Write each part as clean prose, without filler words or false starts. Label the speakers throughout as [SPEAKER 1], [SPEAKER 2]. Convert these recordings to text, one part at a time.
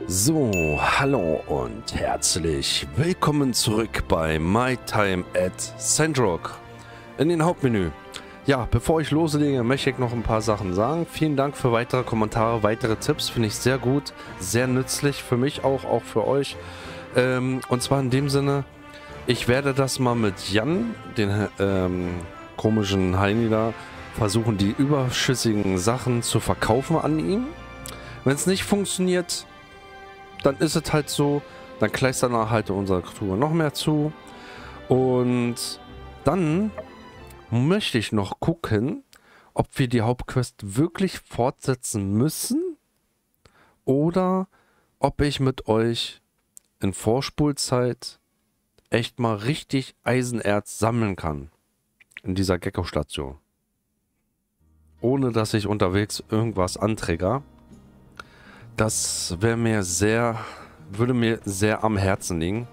[SPEAKER 1] So, hallo und herzlich willkommen zurück bei My Time at Sandrock in den Hauptmenü. Ja, bevor ich loslege, möchte ich noch ein paar Sachen sagen. Vielen Dank für weitere Kommentare, weitere Tipps, finde ich sehr gut, sehr nützlich für mich auch für euch. Und zwar in dem Sinne, ich werde das mal mit Jan, den komischen Heini da, versuchen, die überschüssigen Sachen zu verkaufen an ihm. Wenn es nicht funktioniert, dann ist es halt so, dann kleistern wir halt unsere Tour noch mehr zu. Und dann möchte ich noch gucken, ob wir die Hauptquest wirklich fortsetzen müssen oder ob ich mit euch in Vorspulzeit echt mal richtig Eisenerz sammeln kann in dieser Gecko-Station. Ohne dass ich unterwegs irgendwas anträger. Das wäre mir würde mir sehr am Herzen liegen.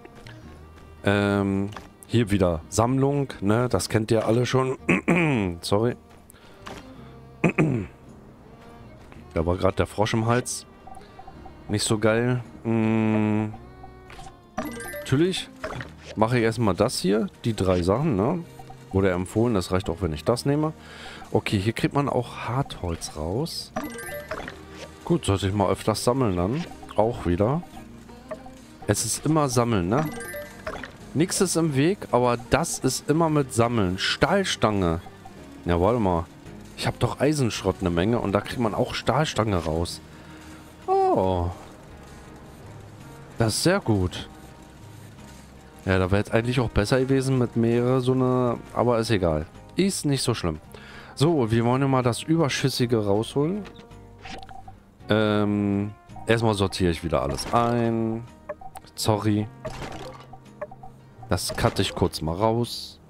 [SPEAKER 1] Hier wieder Sammlung, ne? Das kennt ihr alle schon. Sorry. Da war gerade der Frosch im Hals. Nicht so geil. Natürlich mache ich erstmal das hier. Die 3 Sachen, ne? Wurde empfohlen, das reicht auch, wenn ich das nehme. Okay, hier kriegt man auch Hartholz raus. Gut, sollte ich mal öfters sammeln dann. Auch wieder. Es ist immer Sammeln, ne? Nichts ist im Weg, aber das ist immer mit Sammeln. Stahlstange. Ja, warte mal. Ich habe doch Eisenschrott eine Menge und da kriegt man auch Stahlstange raus. Oh. Das ist sehr gut. Ja, da wäre es eigentlich auch besser gewesen mit mehrere so eine... Aber ist egal. Ist nicht so schlimm. So, wir wollen ja mal das Überschüssige rausholen. Erstmal sortiere ich wieder alles ein. Sorry. Das cutte ich kurz mal raus.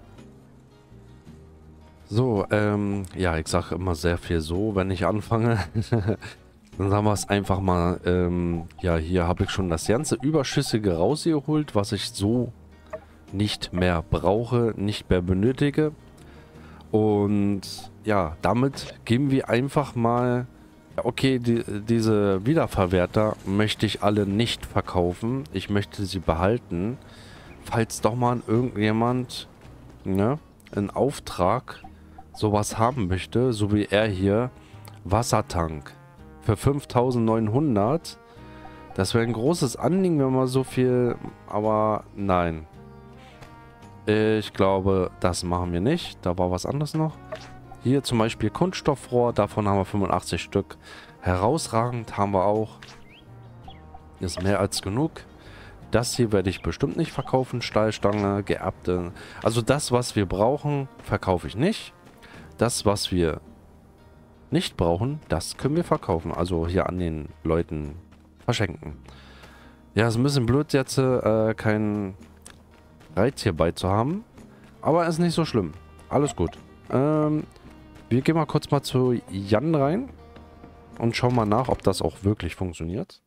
[SPEAKER 1] So, ja, ich sage immer sehr viel so, wenn ich anfange. Dann sagen wir es einfach mal, ja, hier habe ich schon das ganze Überschüssige rausgeholt, was ich so nicht mehr brauche, nicht mehr benötige. Und ja, damit geben wir einfach mal... Okay, diese Wiederverwerter möchte ich alle nicht verkaufen. Ich möchte sie behalten. Falls doch mal irgendjemand, ne, in Auftrag sowas haben möchte, so wie er hier, Wassertank für 5.900. Das wäre ein großes Anliegen, wenn man so viel, aber nein. Ich glaube, das machen wir nicht. Da war was anderes noch. Hier zum Beispiel Kunststoffrohr, davon haben wir 85 Stück. Herausragend haben wir auch. Ist mehr als genug. Das hier werde ich bestimmt nicht verkaufen. Stahlstange, geerbte. Also das, was wir brauchen, verkaufe ich nicht. Das, was wir nicht brauchen, das können wir verkaufen. Also hier an den Leuten verschenken. Ja, ist ein bisschen blöd jetzt, keinen Reiz hierbei zu haben. Aber ist nicht so schlimm. Alles gut. Wir gehen mal kurz mal zu Jan rein und schauen mal nach, ob das auch wirklich funktioniert.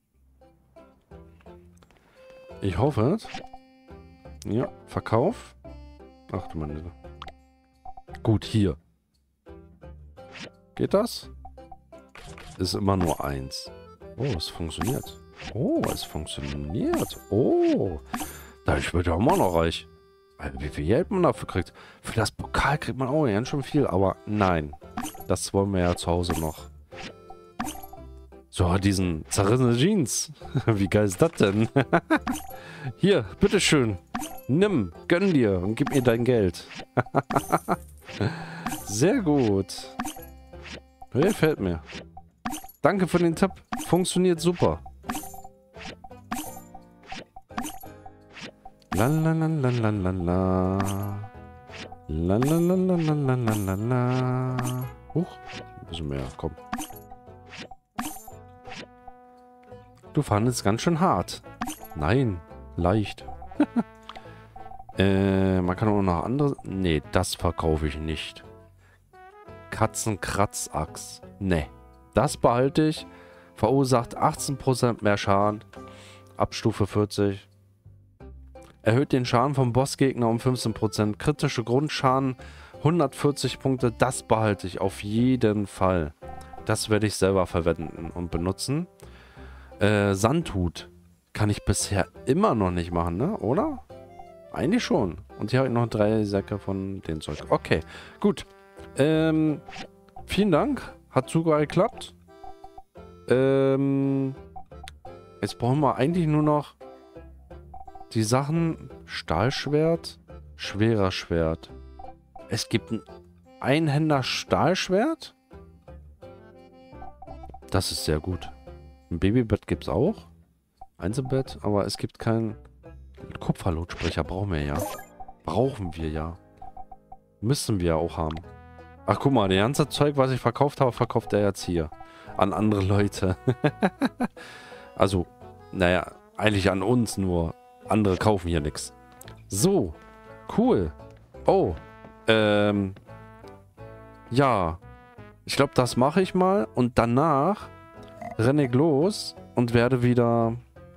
[SPEAKER 1] Ich hoffe es. Ja, Verkauf. Ach du meine Güte. Gut, hier. Geht das? Ist immer nur 1. Oh, es funktioniert. Oh, es funktioniert. Oh, dadurch wird ja auch mal noch reich. Wie viel Geld man dafür kriegt. Für das Pokal kriegt man auch ganz schön viel, aber nein. Das wollen wir ja zu Hause noch. So, diesen zerrissene Jeans. Wie geil ist das denn? Hier, bitteschön. Nimm, gönn dir und gib mir dein Geld. Sehr gut. Gefällt mir. Danke für den Tipp. Funktioniert super. La la la la la la la. La la la la la la la la la. Huch, ein bisschen mehr, komm. Du fandest ganz schön hart. Nein, leicht. Man kann auch noch andere... Nee, das verkaufe ich nicht. Katzenkratzachs. Nee, das behalte ich. Verursacht 18% mehr Schaden. Ab Stufe 40. Erhöht den Schaden vom Bossgegner um 15%. Kritische Grundschaden 140 Punkte. Das behalte ich auf jeden Fall. Das werde ich selber verwenden und benutzen. Sandhut kann ich bisher immer noch nicht machen, ne? Oder? Eigentlich schon. Und hier habe ich noch 3 Säcke von dem Zeug. Okay, gut. Vielen Dank. Hat sogar geklappt. Jetzt brauchen wir eigentlich nur noch die Sachen. Stahlschwert, schwerer Schwert. Es gibt ein Einhänder Stahlschwert. Das ist sehr gut. Ein Babybett gibt es auch. Einzelbett, aber es gibt keinen Kupferlautsprecher. Brauchen wir ja. Brauchen wir ja. Müssen wir auch haben. Ach, guck mal, das ganze Zeug, was ich verkauft habe, verkauft er jetzt hier. An andere Leute. Also, naja, eigentlich an uns, nur andere kaufen hier nichts. So, cool. Oh, ja. Ich glaube, das mache ich mal. Und danach renne ich los und werde wieder,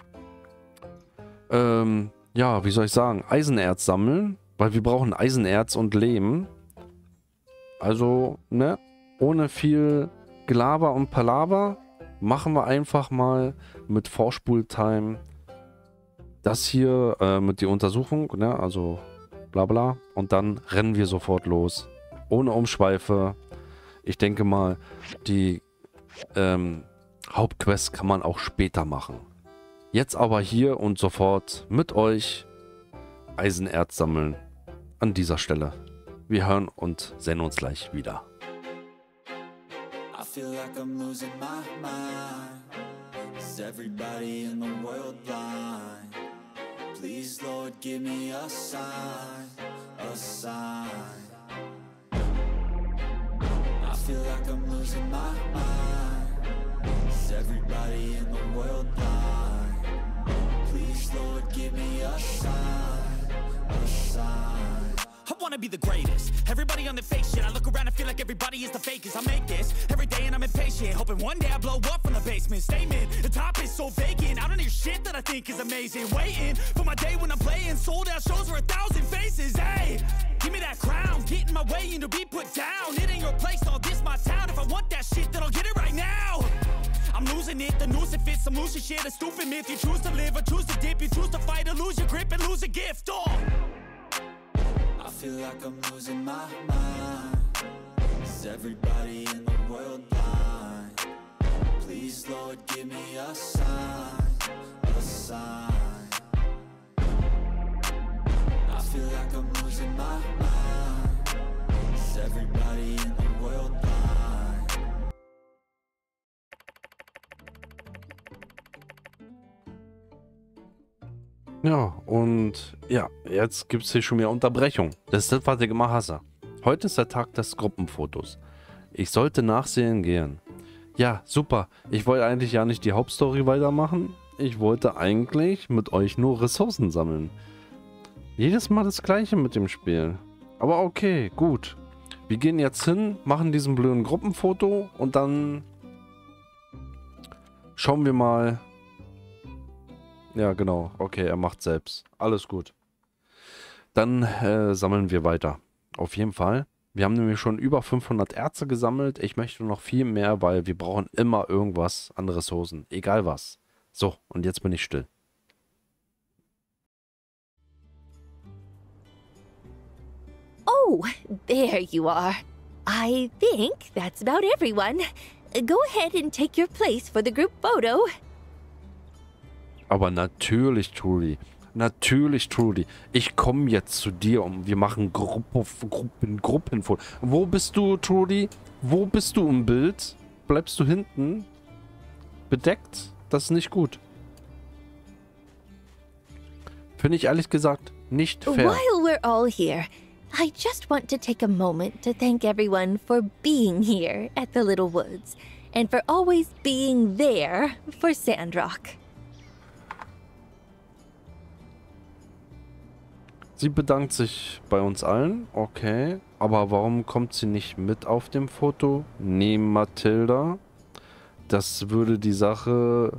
[SPEAKER 1] ja, wie soll ich sagen, Eisenerz sammeln. Weil wir brauchen Eisenerz und Lehm. Also, ne, ohne viel Gelaber und Palaver machen wir einfach mal mit Vorspultime das hier mit der Untersuchung, ne, also bla bla. Und dann rennen wir sofort los. Ohne Umschweife. Ich denke mal, die Hauptquest kann man auch später machen. Jetzt aber hier und sofort mit euch Eisenerz sammeln an dieser Stelle. Wir hören und sehen uns gleich wieder.
[SPEAKER 2] I feel like I'm losing my mind. Is everybody in the world blind? Please, Lord, give me a sign, a sign. I feel like I'm losing my mind. Is everybody in the world blind? Please, Lord, give me a sign, a sign.
[SPEAKER 3] I wanna be the greatest. Everybody on the fake shit. I look around and feel like everybody is the fakest. I make this every day and I'm impatient, hoping one day I blow up from the basement. Statement, the top is so vacant. I don't hear shit that I think is amazing. Waiting for my day when I'm playing sold out shows for 1,000 faces. Hey, give me that crown, get in my way and to be put down. It ain't your place, all this my town. If I want that shit, then I'll get it right now. I'm losing it, the noose it fits, I'm losing shit. A stupid myth, you choose to live or choose to dip. You choose to fight or lose your grip and lose a gift. Oh,
[SPEAKER 2] I feel like I'm losing my mind. Is everybody in the world blind? Please, Lord, give me a sign, a sign. I feel like I'm losing my mind. Is everybody in the world blind?
[SPEAKER 1] Ja, und ja, jetzt gibt es hier schon wieder Unterbrechung. Das ist das, was ich immer hasse. Heute ist der Tag des Gruppenfotos. Ich sollte nachsehen gehen. Ja, super. Ich wollte eigentlich ja nicht die Hauptstory weitermachen. Ich wollte eigentlich mit euch nur Ressourcen sammeln. Jedes Mal das gleiche mit dem Spiel. Aber okay, gut. Wir gehen jetzt hin, machen diesen blöden Gruppenfoto und dann schauen wir mal. Ja, genau. Okay, er macht selbst. Alles gut. Dann sammeln wir weiter. Auf jeden Fall. Wir haben nämlich schon über 500 Erze gesammelt. Ich möchte noch viel mehr, weil wir brauchen immer irgendwas an Ressourcen. Egal was. So, und jetzt bin ich still.
[SPEAKER 4] Oh, there you are. I think that's about everyone. Go ahead and take your place for the group photo.
[SPEAKER 1] Aber natürlich, Trudy. Natürlich, Trudy. Ich komme jetzt zu dir und wir machen Gruppenfoto. Wo bist du, Trudy? Wo bist du im Bild? Bleibst du hinten? Bedeckt? Das ist nicht gut. Finde ich ehrlich gesagt nicht fair.
[SPEAKER 4] While we're all here, I just want to take a moment to thank everyone for being here at the Little Woods and for always being there for Sandrock.
[SPEAKER 1] Sie bedankt sich bei uns allen. Okay. Aber warum kommt sie nicht mit auf dem Foto? Nee, Mathilda. Das würde die Sache...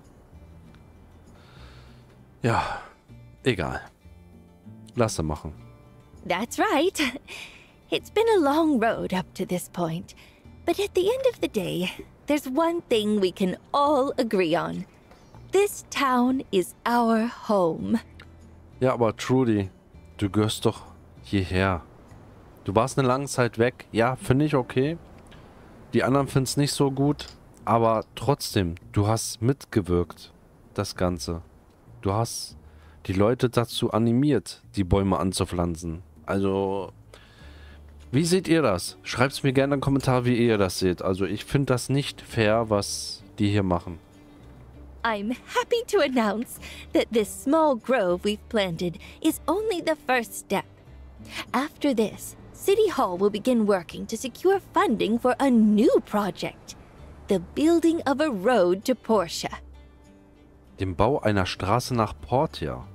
[SPEAKER 1] Ja, egal. Lass sie machen.
[SPEAKER 4] That's right. It's been a long road up to this point. But at the end of the day, there's one thing we can all agree on. This town is our home.
[SPEAKER 1] Ja, aber Trudy, du gehörst doch hierher. Du warst eine lange Zeit weg. Ja, finde ich okay. Die anderen finden es nicht so gut. Aber trotzdem, du hast mitgewirkt. Das Ganze. Du hast die Leute dazu animiert, die Bäume anzupflanzen. Also, wie seht ihr das? Schreibt es mir gerne in den Kommentar, wie ihr das seht. Also, ich finde das nicht fair, was die hier machen.
[SPEAKER 4] I'm happy to announce that this small grove we've planted is only the first step. After this, City Hall will begin working to secure funding for a new project. The building of a road to Portia.
[SPEAKER 1] Dem Bau einer Straße nach Portia.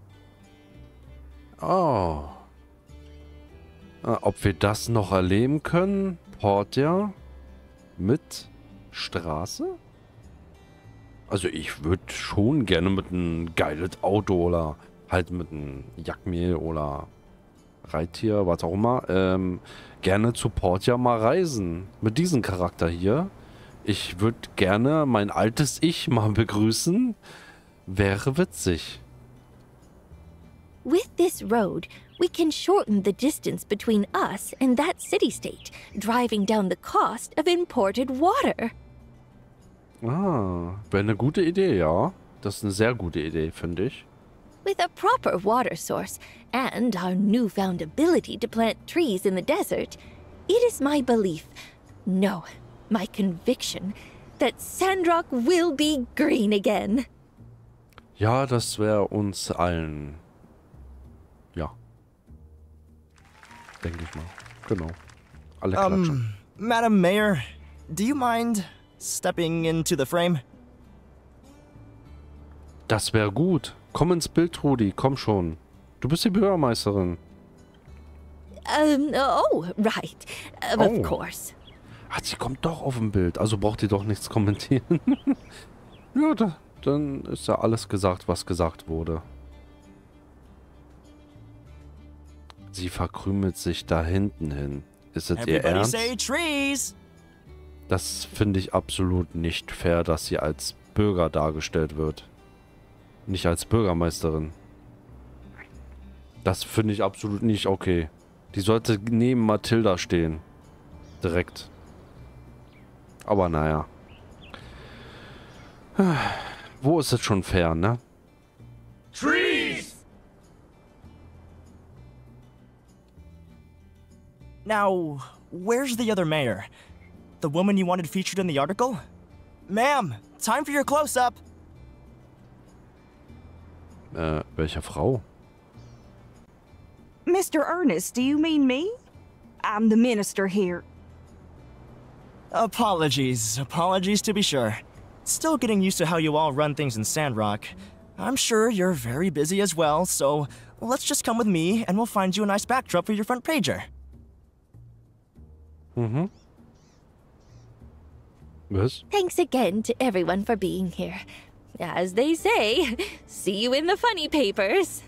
[SPEAKER 1] Oh. Ob wir das noch erleben können? Portia mit Straße? Also ich würde schon gerne mit einem geiles Auto oder halt mit einem Jagdmehl oder Reittier, was auch immer, gerne zu Portia mal reisen. Mit diesem Charakter hier. Ich würde gerne mein altes Ich mal begrüßen. Wäre witzig.
[SPEAKER 4] With this road, we can shorten the distance between us and that city-state, driving down the cost of imported water.
[SPEAKER 1] Ah, wäre eine gute Idee, ja. Das ist eine sehr gute Idee, finde ich.
[SPEAKER 4] With a proper water source and our newfound ability to plant trees in the desert, it is my belief, no, my conviction, that Sandrock will be green again.
[SPEAKER 1] Ja, das wäre uns allen. Ja. Denke ich mal. Genau. Alle klatschen.
[SPEAKER 5] Madam Mayor, do you mind stepping into the frame?
[SPEAKER 1] Das wäre gut. Komm ins Bild, Rudi. Komm schon. Du bist die Bürgermeisterin.
[SPEAKER 4] Right.
[SPEAKER 1] Oh.
[SPEAKER 4] Of course.
[SPEAKER 1] Ach, sie kommt doch auf dem Bild. Also braucht ihr doch nichts kommentieren. Ja, dann ist ja alles gesagt, was gesagt wurde. Sie verkrümelt sich da hinten hin. Ist es ihr
[SPEAKER 5] Everybody
[SPEAKER 1] Ernst?
[SPEAKER 5] say trees!
[SPEAKER 1] Das finde ich absolut nicht fair, dass sie als Bürger dargestellt wird. Nicht als Bürgermeisterin. Das finde ich absolut nicht okay. Die sollte neben Mathilda stehen. Direkt. Aber naja. Wo ist es schon fair, ne?
[SPEAKER 3] Trees!
[SPEAKER 5] Now, where's the other mayor? The woman you wanted featured in the article? Ma'am, time for your close-up!
[SPEAKER 1] Welche Frau?
[SPEAKER 6] Mr. Ernest, do you mean me? I'm the minister here.
[SPEAKER 5] Apologies to be sure. Still getting used to how you all run things in Sandrock. I'm sure you're very busy as well, so let's just come with me and we'll find you a nice backdrop for your front pager.
[SPEAKER 1] Mhm. Was?
[SPEAKER 4] Thanks again to everyone for being here. As they say, see you in the funny papers.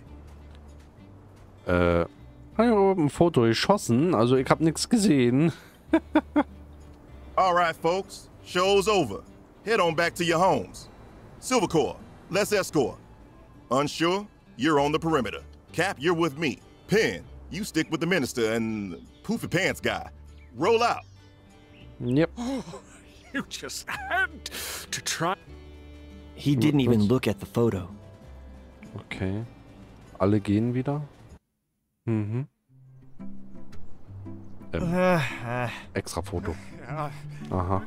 [SPEAKER 1] Ich habe ein Foto geschossen, also ich habe nichts gesehen.
[SPEAKER 7] All right, folks. Show's over. Head on back to your homes. Silvercore, let's escort. Unsure, you're on the perimeter. Cap, you're with me. Penn, you stick with the minister and Poofy Pants guy. Roll out.
[SPEAKER 1] Yep.
[SPEAKER 3] You just had to try.
[SPEAKER 5] He didn't even look at the photo.
[SPEAKER 1] Okay. Alle gehen wieder. Mhm. Extra Foto. Aha.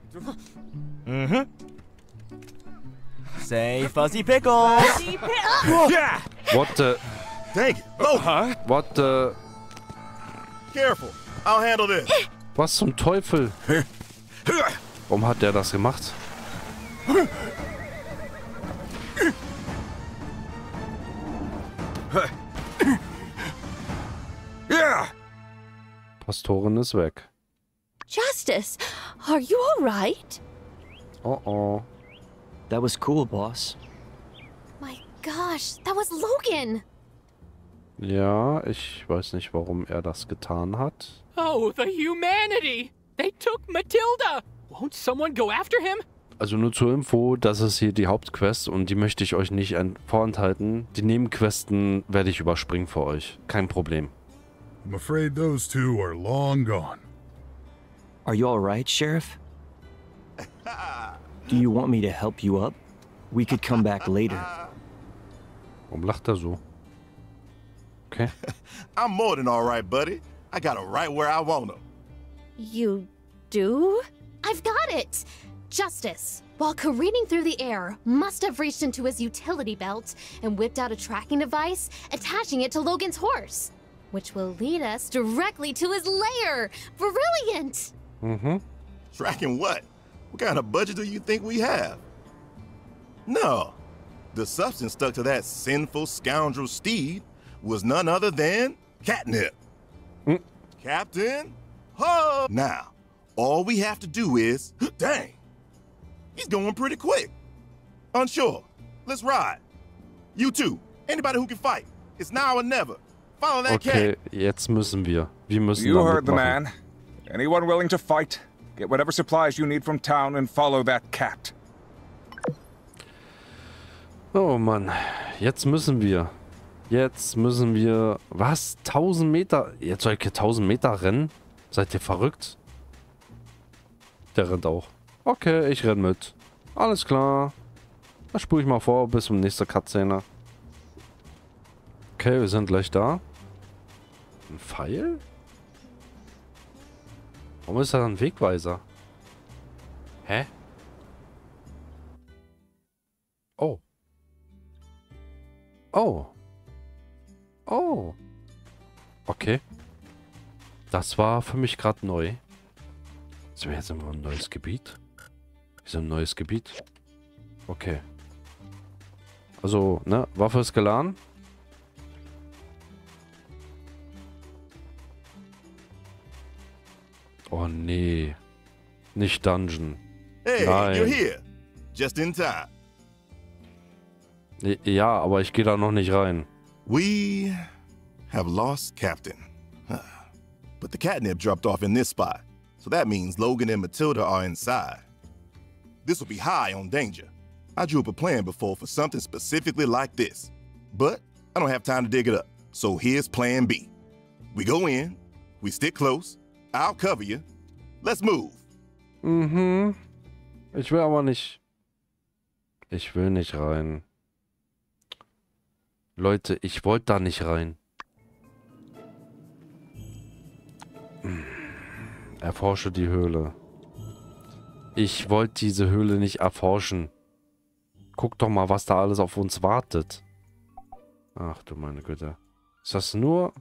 [SPEAKER 5] Say fuzzy pickles!
[SPEAKER 3] Yeah!
[SPEAKER 1] What the...
[SPEAKER 7] Dang it. Oh,
[SPEAKER 1] What the...
[SPEAKER 7] careful. I'll handle this.
[SPEAKER 1] Was zum Teufel? Warum hat der das gemacht?
[SPEAKER 3] Yeah!
[SPEAKER 1] Pastorin ist weg.
[SPEAKER 4] Justice, are you all right?
[SPEAKER 1] Oh oh.
[SPEAKER 5] That was cool, boss.
[SPEAKER 8] My gosh, that was Logan!
[SPEAKER 1] Ja, ich weiß nicht, warum er das getan hat.
[SPEAKER 9] Oh, the humanity! They took Matilda! Won't someone go after him?
[SPEAKER 1] Also nur zur Info, das ist hier die Hauptquest und die möchte ich euch nicht vorenthalten. Die Nebenquesten werde ich überspringen für euch. Kein Problem.
[SPEAKER 9] I'm afraid those two are long gone.
[SPEAKER 5] Are you alright, Sheriff? Do you want me to help you up? We could come back later.
[SPEAKER 1] Warum lacht er so? Okay.
[SPEAKER 7] I'm more than all right, buddy. I got him right where I want him.
[SPEAKER 4] You do?
[SPEAKER 8] I've got it! Justice, while careening through the air, must have reached into his utility belt and whipped out a tracking device, attaching it to Logan's horse, which will lead us directly to his lair. Brilliant!
[SPEAKER 1] Mhm.
[SPEAKER 7] Tracking what? What kind of budget do you think we have? No. The substance stuck to that sinful scoundrel Steed was none other than catnip. Captain? Ho! Now, all we have to do is... Dang! He's going pretty quick. Unsure. Let's ride. You two. Anybody who can fight. It's now or never. Follow that
[SPEAKER 1] Okay,
[SPEAKER 7] cat.
[SPEAKER 1] jetzt müssen wir. Wir müssen
[SPEAKER 10] You
[SPEAKER 1] da
[SPEAKER 10] heard the
[SPEAKER 1] mitmachen.
[SPEAKER 10] man. Anyone willing to fight? Get whatever supplies you need from town and follow that cat.
[SPEAKER 1] Oh Mann, jetzt müssen wir. Jetzt müssen wir... Was? 1000 Meter? Jetzt soll ich hier 1000 Meter rennen? Seid ihr verrückt? Der rennt auch. Okay, ich renn mit. Alles klar. Da spule ich mal vor bis zum nächsten Cutscene. Okay, wir sind gleich da. Ein Pfeil? Warum ist da ein Wegweiser? Hä? Oh. Oh. Oh. Okay. Das war für mich gerade neu. Sind wir jetzt in ein neues Gebiet? Wir sind ein neues Gebiet. Okay. Also, ne? Waffe ist geladen. Oh nee. Nicht Dungeon.
[SPEAKER 7] Hey,
[SPEAKER 1] Nein.
[SPEAKER 7] you're here. Just in time.
[SPEAKER 1] Ja, aber ich gehe da noch nicht rein.
[SPEAKER 7] We have lost Captain. But the catnip dropped off in this spot. So that means Logan and Matilda are inside. This will be high on danger. I drew up a plan before for something specifically like this. But I don't have time to dig it up. So here's plan B. We go in, we stick close, I'll cover you. Let's move.
[SPEAKER 1] Mhm. Ich will aber nicht. Ich will nicht rein. Leute, ich wollte da nicht rein. Erforsche die Höhle. Ich wollte diese Höhle nicht erforschen. Guck doch mal, was da alles auf uns wartet. Ach du meine Güte. Ist das nur...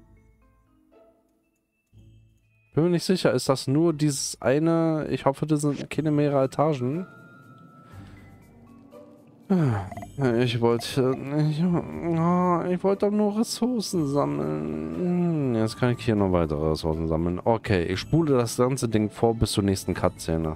[SPEAKER 1] Bin mir nicht sicher, ist das nur dieses eine... Ich hoffe, das sind keine mehrere Etagen. Ich wollte doch nur Ressourcen sammeln. Jetzt kann ich hier noch weitere Ressourcen sammeln. Okay, ich spule das ganze Ding vor bis zur nächsten Cutscene.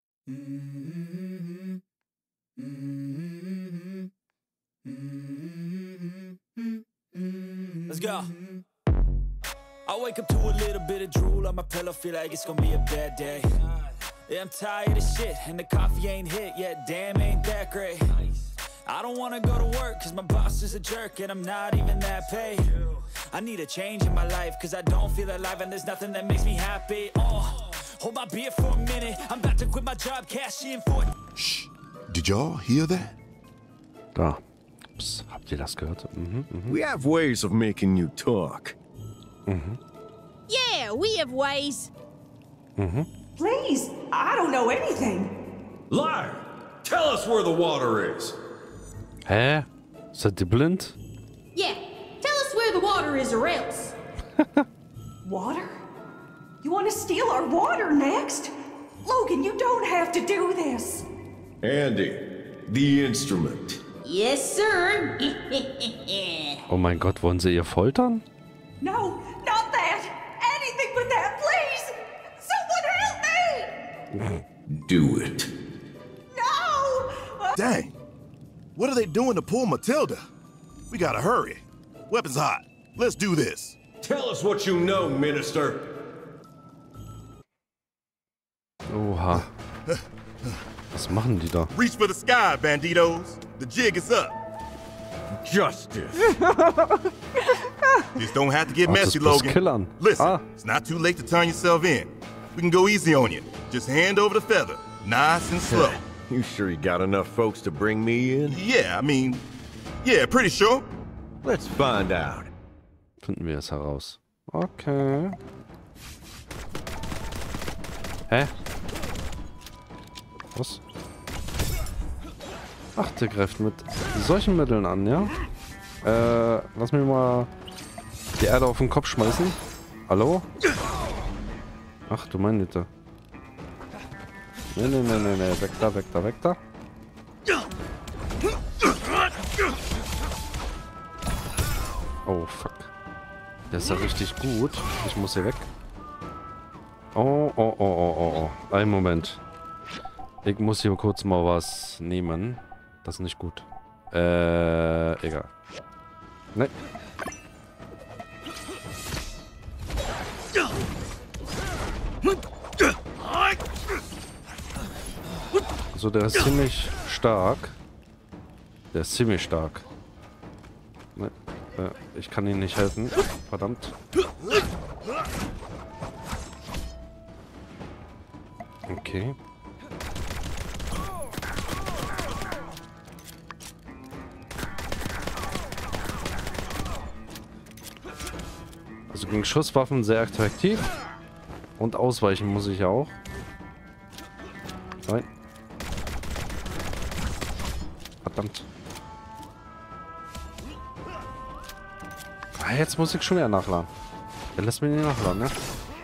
[SPEAKER 3] Let's go. I wake up to a little bit of drool on my pillow, feel like it's gonna be a bad day. Yeah, I'm tired of shit, and the coffee ain't hit yet, damn, ain't that great. I don't wanna go to work, cause my boss is a jerk, and I'm not even that paid. I need a change in my life, cause I don't feel alive, and there's nothing that makes me happy. Oh, hold my beer for a minute, I'm about to quit my job, cash in for...
[SPEAKER 7] Shh. Did y'all hear that?
[SPEAKER 1] Da. Psst, habt ihr das gehört?
[SPEAKER 11] We have ways of making you talk.
[SPEAKER 12] Yeah, we have ways.
[SPEAKER 6] Please, I don't know anything.
[SPEAKER 11] Liar! Tell us where the water is.
[SPEAKER 1] Hä? Seid ihr blind?
[SPEAKER 12] Yeah, tell us where the water is or else.
[SPEAKER 6] Water? You want to steal our water next? Logan, you don't have to do this.
[SPEAKER 11] Andy, the instrument.
[SPEAKER 12] Yes, sir.
[SPEAKER 1] Oh mein Gott, wollen sie ihr foltern?
[SPEAKER 6] No, not that. Anything but that, please. Someone help me.
[SPEAKER 11] Do it.
[SPEAKER 6] No.
[SPEAKER 7] Dang. What are they doing to pull Matilda? We gotta hurry. Weapons hot. Let's do this.
[SPEAKER 11] Tell us what you know, Minister.
[SPEAKER 1] Oha. Was Was machen die da?
[SPEAKER 7] Reach for the sky, banditos. The jig is up.
[SPEAKER 11] Justice.
[SPEAKER 7] Just don't have to get
[SPEAKER 1] Ach, das
[SPEAKER 7] messy,
[SPEAKER 1] ist bloß
[SPEAKER 7] Logan.
[SPEAKER 1] Killern.
[SPEAKER 7] Listen, it's not too late to turn yourself in. We can go easy on you. Just hand over the feather, nice and slow.
[SPEAKER 13] You sure you got enough folks to bring me in?
[SPEAKER 7] Yeah, I mean, yeah, pretty sure.
[SPEAKER 13] Let's find out.
[SPEAKER 1] Finden wir es heraus. Okay. Hä? Was? Ach, der greift mit solchen Mitteln an, ja? Lass mich mal die Erde auf den Kopf schmeißen. Hallo? Ach, du meine Güte. Nee. Weg da. Oh, fuck. Der ist ja richtig gut. Ich muss hier weg. Oh. Einen Moment. Ich muss hier kurz mal was nehmen. Das ist nicht gut. Egal. Ne. Also der ist ziemlich stark. Ne. Ich kann ihm nicht helfen. Verdammt. Okay. Also gegen Schusswaffen sehr attraktiv. Und ausweichen muss ich auch. Nein. Verdammt. Ah, jetzt muss ich schon wieder nachladen. Der lässt mich nicht nachladen, ne?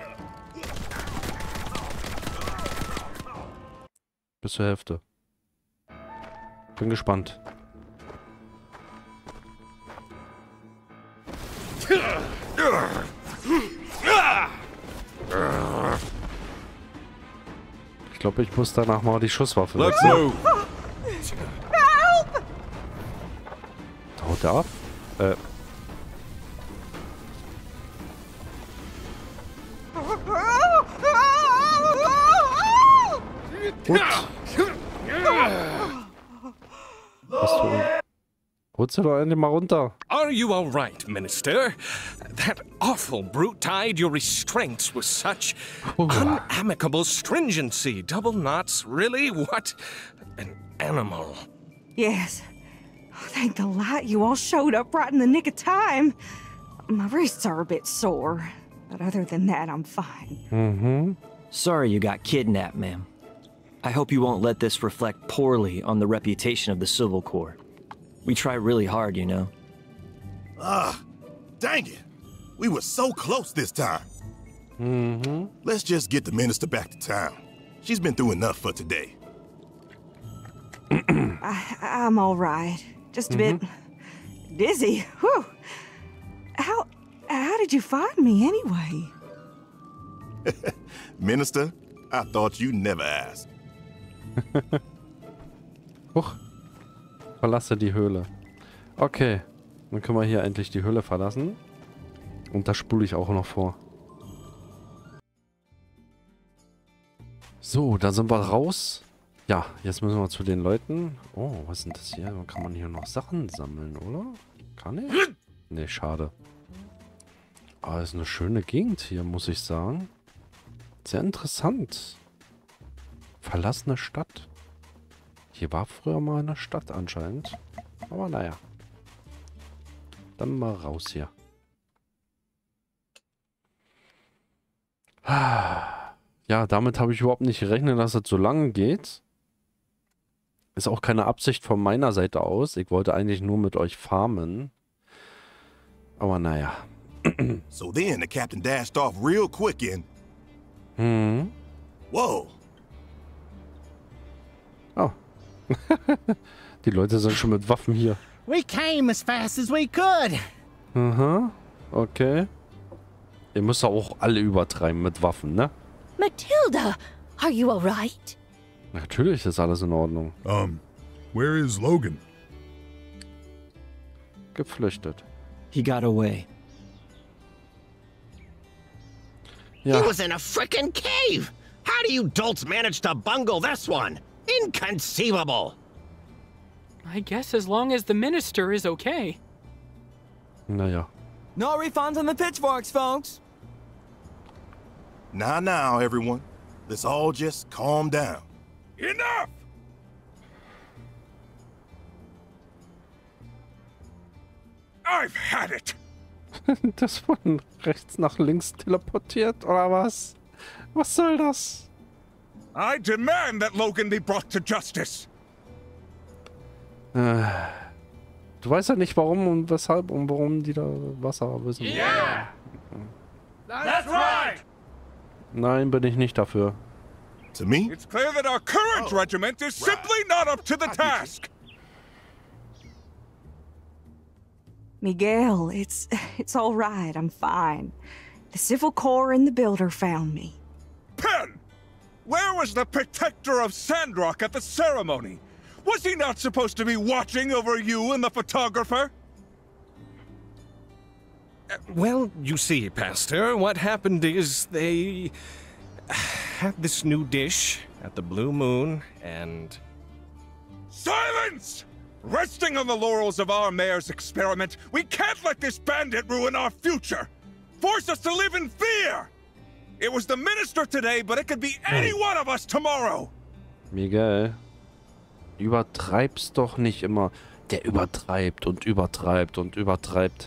[SPEAKER 1] Bis zur Hälfte. Bin gespannt. Ich glaube, ich muss danach mal die Schusswaffe wechseln. Da haut der ab. Gut. Holst du doch endlich mal runter.
[SPEAKER 14] Are you all right, Minister? That awful brute tied your restraints with such unamicable stringency. Double knots, really? What an animal.
[SPEAKER 6] Yes. Thank the light you all showed up right in the nick of time. My wrists are a bit sore, but other than that, I'm fine.
[SPEAKER 5] Sorry you got kidnapped, ma'am. I hope you won't let this reflect poorly on the reputation of the Civil Corps. We try really hard, you know.
[SPEAKER 7] Dang it. We were so close this time. Let's just get the minister back to town. She's been through enough for today.
[SPEAKER 6] I'm all right. Just a bit dizzy. Whew. How did you find me anyway?
[SPEAKER 7] Minister, I thought you'd never ask.
[SPEAKER 1] Huch. Verlasse die Höhle. Okay. Dann können wir hier endlich die Höhle verlassen. Und das spule ich auch noch vor. So, da sind wir raus. Ja, jetzt müssen wir zu den Leuten. Oh, was ist denn das hier? Dann kann man hier noch Sachen sammeln, oder? Kann ich? Ne, schade. Aber ist eine schöne Gegend hier, muss ich sagen. Sehr interessant. Verlassene Stadt. Hier war früher mal eine Stadt anscheinend. Aber naja. Dann mal raus hier. Ja, damit habe ich überhaupt nicht gerechnet, dass es so lange geht. Ist auch keine Absicht von meiner Seite aus. Ich wollte eigentlich nur mit euch farmen. Aber naja.
[SPEAKER 7] So then the captain dashed off real quick and... Whoa.
[SPEAKER 1] Oh. Die Leute sind schon mit Waffen hier.
[SPEAKER 15] We came as fast as we could.
[SPEAKER 1] Aha. Okay. Ihr müsst auch alle übertreiben mit Waffen, ne?
[SPEAKER 4] Matilda, are you all right?
[SPEAKER 1] Natürlich ist alles in Ordnung.
[SPEAKER 9] Where is Logan?
[SPEAKER 1] Geflüchtet.
[SPEAKER 5] He got away.
[SPEAKER 16] He was in a frickin' cave! How do you dolts manage to bungle this one?
[SPEAKER 15] Inconceivable!
[SPEAKER 16] I guess as long as the minister is okay.
[SPEAKER 1] Naja.
[SPEAKER 17] No refunds on the pitchforks, folks.
[SPEAKER 7] Now, everyone. Let's all just calm down.
[SPEAKER 10] Enough! I've had it!
[SPEAKER 1] Das von rechts nach links teleportiert, oder was? Was soll das?
[SPEAKER 10] I demand that Logan be brought to justice.
[SPEAKER 1] Du weißt ja nicht, warum und weshalb und warum die da Wasser wissen.
[SPEAKER 10] Yeah! That's right!
[SPEAKER 1] Nein, bin ich nicht dafür.
[SPEAKER 7] To me?
[SPEAKER 10] It's clear that our current regiment is simply not up to the task.
[SPEAKER 6] Miguel, it's all right. I'm fine. The Civil Corps and the Builder found me.
[SPEAKER 10] Penn! Where was the protector of Sandrock at the ceremony? Was he not supposed to be watching over you and the photographer?
[SPEAKER 14] Well, you see, Pastor, what happened is they had this new dish at the Blue Moon, and...
[SPEAKER 10] Silence! Resting on the laurels of our mayor's experiment, we can't let this bandit ruin our future! Force us to live in fear! It was the minister today, but it could be any one of us tomorrow!
[SPEAKER 1] Miguel, übertreib's doch nicht immer. Der übertreibt und übertreibt und übertreibt.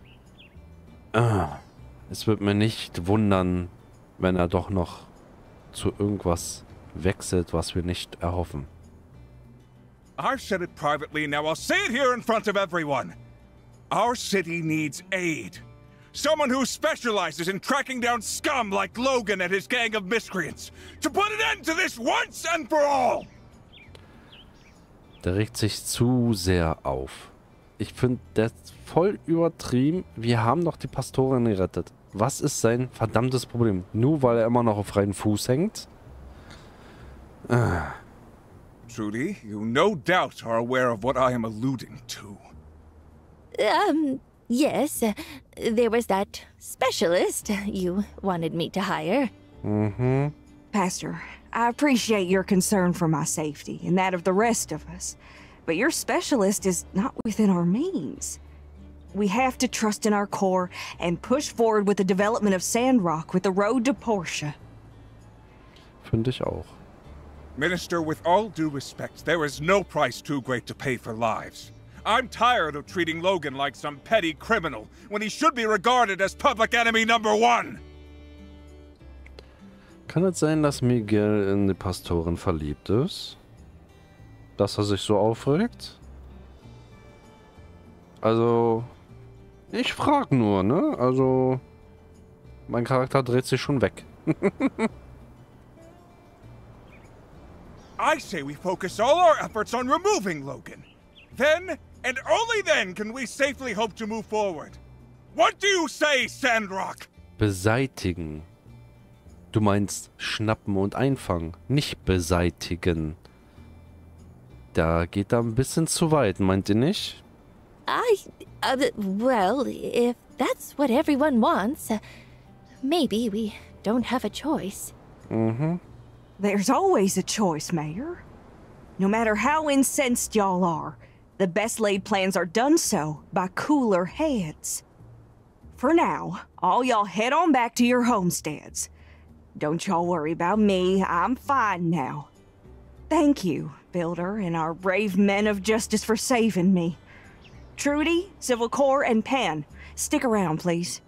[SPEAKER 1] Es wird mir nicht wundern, wenn er doch noch zu irgendwas wechselt, was wir nicht erhoffen.
[SPEAKER 10] I've said it privately, now I'll say it here in front of everyone. Our city needs aid. Someone who specializes in tracking down scum like Logan and his gang of miscreants. To put an end to this once and for all!
[SPEAKER 1] Der regt sich zu sehr auf. Ich finde, der ist voll übertrieben. Wir haben doch die Pastorin gerettet. Was ist sein verdammtes Problem? Nur weil er immer noch auf freien Fuß hängt?
[SPEAKER 10] Trudy, you no doubt are aware of what I am alluding to.
[SPEAKER 4] Yes. There was that specialist you wanted me to hire.
[SPEAKER 1] Mm-hmm.
[SPEAKER 6] Pastor, I appreciate your concern for my safety and that of the rest of us, but your specialist is not within our means. We have to trust in our Corps and push forward with the development of Sandrock with the road to Portia.
[SPEAKER 1] Finde ich auch.
[SPEAKER 10] Minister, with all due respect, there is no price too great to pay for lives. I'm tired of treating Logan like some petty criminal when he should be regarded as public enemy number one.
[SPEAKER 1] Kann es sein, dass Miguel in die Pastorin verliebt ist? Dass er sich so aufregt? Also, ich frag nur, ne? Also, mein Charakter dreht sich schon weg.
[SPEAKER 10] I say we focus all our efforts on removing Logan. Then, and only then, can we safely hope to move forward. What do you say, Sandrock?
[SPEAKER 1] Beseitigen. Du meinst schnappen und einfangen, nicht beseitigen. Da geht er ein bisschen zu weit, meint ihr nicht?
[SPEAKER 4] Well, if that's what everyone wants, maybe we don't have a choice.
[SPEAKER 1] Mhm.
[SPEAKER 6] There's always a choice, Mayor. No matter how incensed y'all are, the best laid plans are done so by cooler heads. For now, all y'all head on back to your homesteads. Don't y'all worry about me, I'm fine now. Thank you, Builder, and our brave men of justice for saving me. Trudy, Civil Corps, and Penn, stick around, please.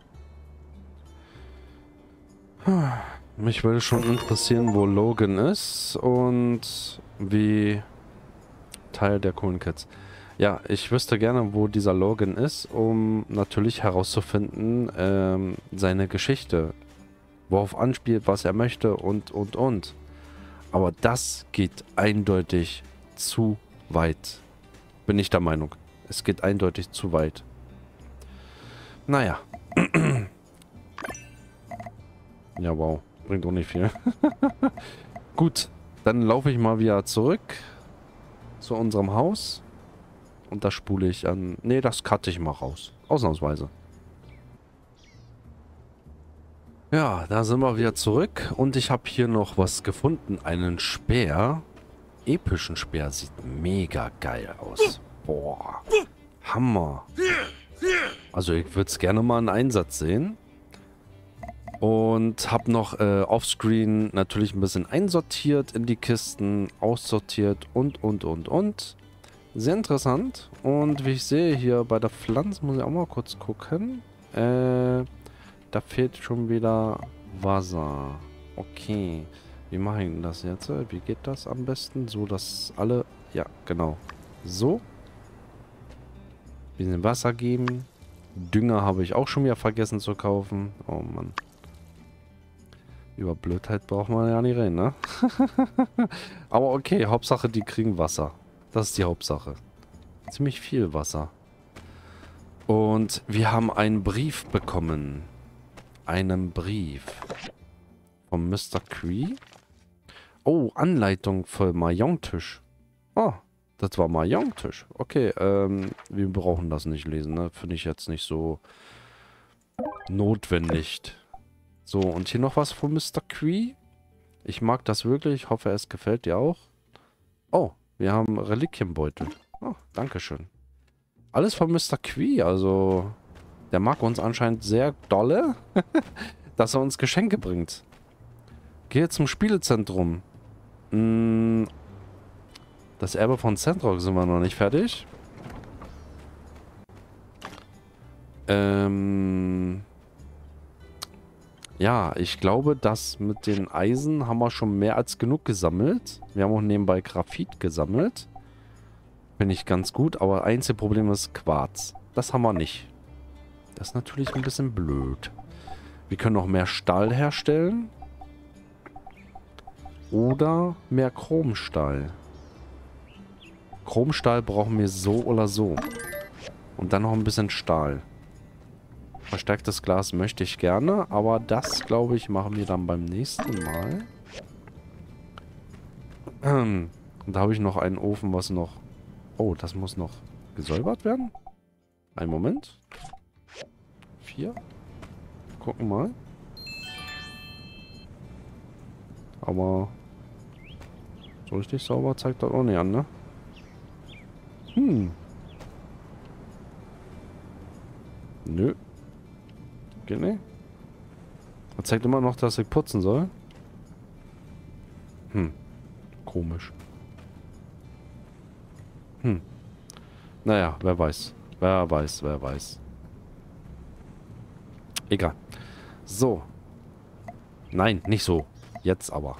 [SPEAKER 1] Mich würde schon interessieren, wo Logan ist und wie Teil der coolen Kids. Ja, ich wüsste gerne, wo dieser Logan ist, um natürlich herauszufinden, seine Geschichte. Worauf anspielt, was er möchte und. Aber das geht eindeutig zu weit. Bin ich der Meinung. Es geht eindeutig zu weit. Naja. Ja, wow. Bringt auch nicht viel. Gut, dann laufe ich mal wieder zurück zu unserem Haus. Und da spule ich an... Ne, das cutte ich mal raus. Ausnahmsweise. Ja, da sind wir wieder zurück. Und ich habe hier noch was gefunden. Einen Speer. epischen Speer sieht mega geil aus. Boah. Hammer. Also ich würde es gerne mal in Einsatz sehen. Und habe noch offscreen natürlich ein bisschen einsortiert in die Kisten, aussortiert und. Sehr interessant. Und wie ich sehe hier bei der Pflanze, muss ich auch mal kurz gucken. Da fehlt schon wieder Wasser. Okay. Wie mache ich denn das jetzt? Wie geht das am besten? So, dass alle... Ja, genau. So. Bisschen Wasser geben. Dünger habe ich auch schon wieder vergessen zu kaufen. Oh Mann. Über Blödheit braucht man ja nicht reden, ne? Aber okay, Hauptsache die kriegen Wasser. Das ist die Hauptsache. Ziemlich viel Wasser. Und wir haben einen Brief bekommen. Einen Brief. Von Mr. Cree. Oh, Anleitung für Mahjong-Tisch. Oh, das war Mahjong-Tisch. Okay, wir brauchen das nicht lesen, ne? Finde ich jetzt nicht so notwendig. So, und hier noch was von Mr. Cree. Ich mag das wirklich. Ich hoffe, es gefällt dir auch. Oh, wir haben Reliquienbeutel. Oh, dankeschön. Alles von Mr. Cree, also der mag uns anscheinend sehr dolle, dass er uns Geschenke bringt. Gehe zum Spielezentrum. Das Erbe von Sandrock sind wir noch nicht fertig. Ja, ich glaube, das mit den Eisen haben wir schon mehr als genug gesammelt. Wir haben auch nebenbei Graphit gesammelt. Finde ich ganz gut, aber einzige Problem ist Quarz. Das haben wir nicht. Das ist natürlich ein bisschen blöd. Wir können noch mehr Stahl herstellen. Oder mehr Chromstahl. Chromstahl brauchen wir so oder so. Und dann noch ein bisschen Stahl. Verstärktes Glas möchte ich gerne, aber das, glaube ich, machen wir dann beim nächsten Mal. Und da habe ich noch einen Ofen, was noch... Oh, das muss noch gesäubert werden? Einen Moment. 4. Gucken mal. Aber so richtig sauber zeigt das auch nicht an, ne? Nö. Geht nicht. Er zeigt immer noch, dass ich putzen soll. Komisch. Naja, wer weiß. Wer weiß. Egal. So. Nein, nicht so. Jetzt aber.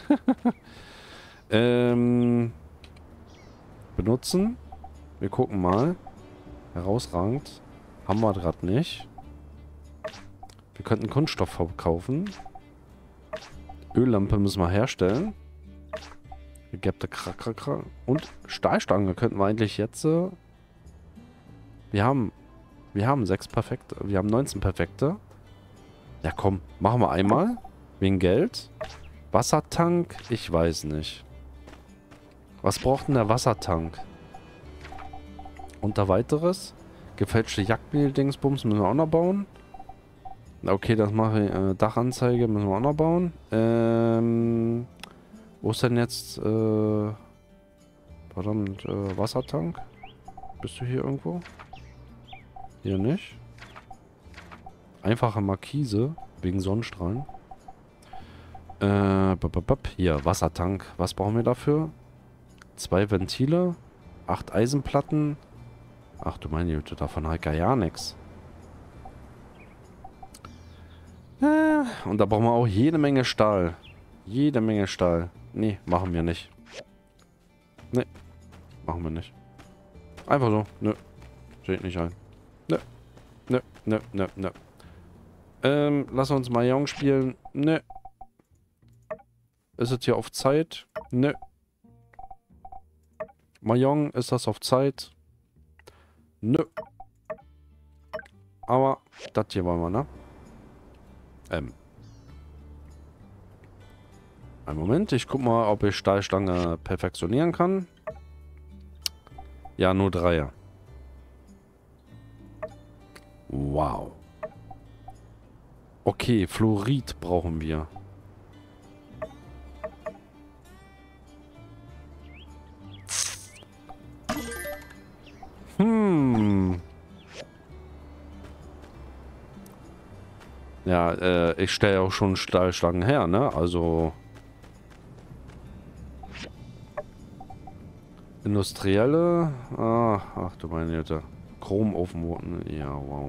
[SPEAKER 1] Benutzen. Wir gucken mal. Herausragend. Haben wir gerade nicht. Wir könnten Kunststoff kaufen. Öllampe müssen wir herstellen. Gegäbte Krakrakra. Und Stahlstange könnten wir eigentlich jetzt... Wir haben 6 perfekte. Wir haben 19 perfekte. Ja komm, machen wir einmal. Wegen Geld. Wassertank? Ich weiß nicht. Was braucht denn der Wassertank? Unter weiteres? Gefälschte Jagdmehl-Dingsbums müssen wir auch noch bauen. Okay, das mache ich. Dachanzeige müssen wir auch noch bauen. Wo ist denn jetzt... verdammt, Wassertank? Bist du hier irgendwo? Hier nicht. Einfache Markise. Wegen Sonnenstrahlen. Hier, Wassertank. Was brauchen wir dafür? 2 Ventile. 8 Eisenplatten. Ach du meine Güte, davon halt gar nichts. Und da brauchen wir auch jede Menge Stahl. Jede Menge Stahl. Nee, machen wir nicht. Nee, machen wir nicht. Einfach so. Nö. Steht nicht ein. Nö. Nö, nö, nö, nö. Lass uns Mahjong spielen. Nö. Ist es hier auf Zeit? Nö. Mahjong, ist das auf Zeit? Nö. Aber das hier wollen wir, ne? Einen Moment, ich guck mal, ob ich Stahlstange perfektionieren kann. Ja, nur 3er. Wow. Okay, Fluorid brauchen wir. Ja, ich stelle auch schon Stahlstangen her, ne? Also... Industrielle... ach du meine Güte. Chromofen. Ja, wow.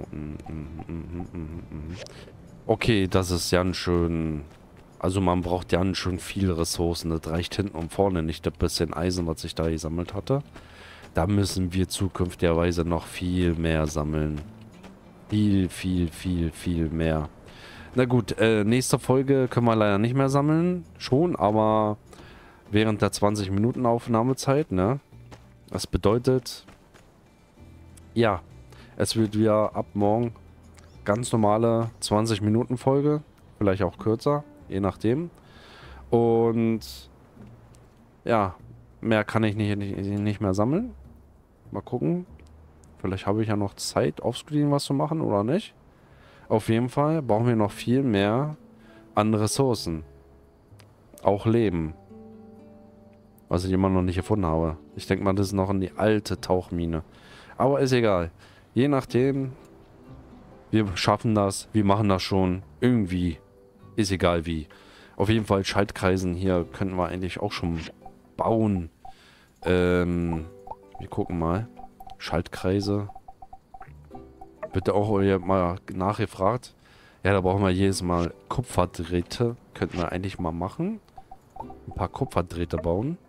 [SPEAKER 1] Okay, das ist ganz schön... Also man braucht ganz schön viele Ressourcen. Das reicht hinten und vorne nicht. Das bisschen Eisen, was ich da gesammelt hatte. Da müssen wir zukünftigerweise noch viel mehr sammeln. Viel mehr. Na gut, nächste Folge können wir leider nicht mehr sammeln. Schon, aber während der 20 Minuten Aufnahmezeit, ne? Das bedeutet, ja, es wird wieder ab morgen ganz normale 20 Minuten Folge. Vielleicht auch kürzer, je nachdem. Und ja, mehr kann ich nicht mehr sammeln. Mal gucken. Vielleicht habe ich ja noch Zeit, offscreen was zu machen oder nicht. Auf jeden Fall brauchen wir noch viel mehr an Ressourcen. Auch Leben. Was ich immer noch nicht gefunden habe. Ich denke mal, das ist noch in die alte Tauchmine. Aber ist egal. Je nachdem. Wir schaffen das. Wir machen das schon. Irgendwie. Ist egal wie. Auf jeden Fall Schaltkreisen hier könnten wir eigentlich auch schon bauen. Wir gucken mal. Schaltkreise. Bitte auch hier mal nachgefragt. Ja, da brauchen wir jedes Mal Kupferdrähte. Könnten wir eigentlich mal machen. Ein paar Kupferdrähte bauen.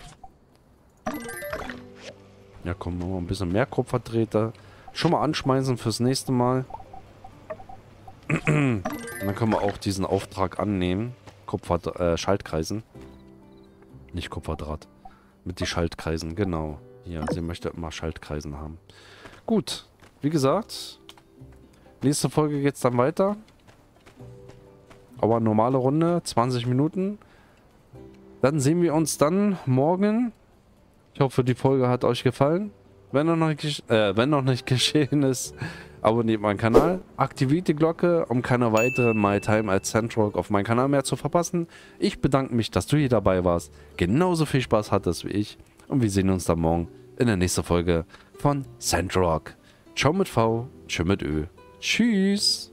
[SPEAKER 1] Ja, komm, machen wir ein bisschen mehr Kupferdrähte. Schon mal anschmeißen fürs nächste Mal. Und dann können wir auch diesen Auftrag annehmen. Schaltkreisen. Nicht Kupferdraht. Mit die Schaltkreisen, genau. Ja, sie möchte immer Schaltkreisen haben. Gut, wie gesagt, nächste Folge geht es dann weiter. Aber normale Runde, 20 Minuten. Dann sehen wir uns dann morgen. Ich hoffe, die Folge hat euch gefallen. Wenn noch nicht geschehen ist, abonniert meinen Kanal. Aktiviert die Glocke, um keine weiteren My Time at Sandrock auf meinem Kanal mehr zu verpassen. Ich bedanke mich, dass du hier dabei warst. Genauso viel Spaß hattest wie ich. Und wir sehen uns dann morgen in der nächsten Folge von Sandrock. Ciao mit V, tschö mit Ö. Tschüss.